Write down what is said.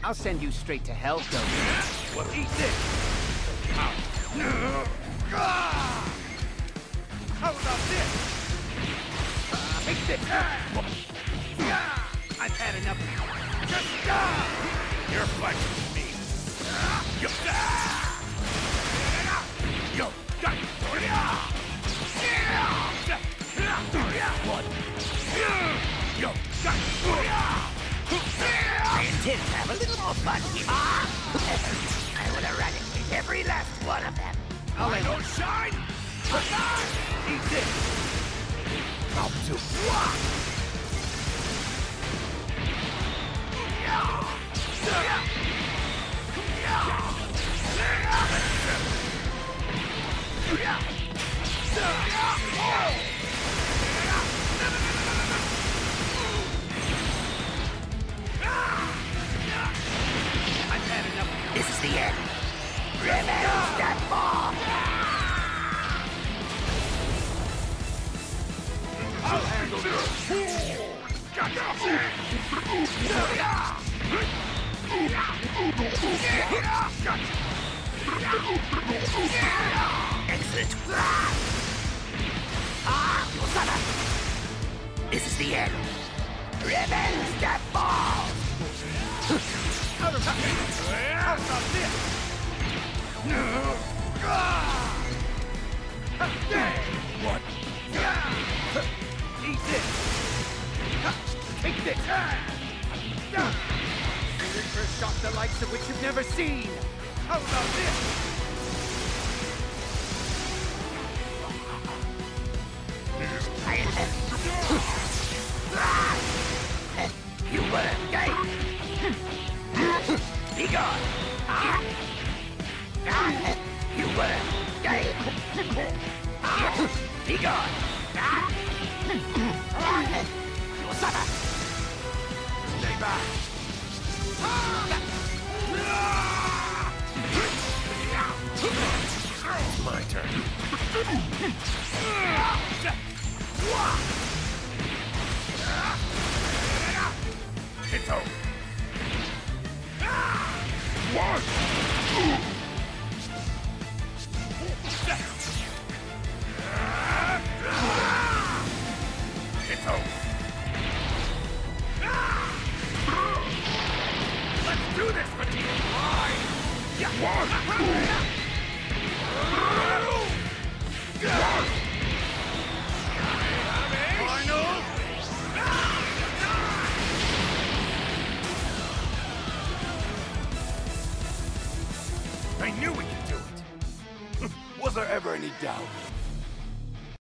I'll send you straight to hell, though. Well, eat this! How about this? Take this! I've had enough. Just die! You're fighting with me. Yo, got it. What? Yo, got it. I intend to have a little more fun here. I will eradicate every last one of them. I don't shine! Eat this! I'll do what? I've had enough. This is the end. Revenge that fall. I'll handle this! Excellent. This is the end. Revenge that fall. How about this? What? Eat this! Take this! Fingers for a shot the likes of which you've never seen. How about this? You were gay. Be gone. You were gay. Be gone. You suffer. Stay back! It's my turn. It's over. What? It's over. Let's do this, Vegeta! Why? Final! I knew we could do it! Was there ever any doubt?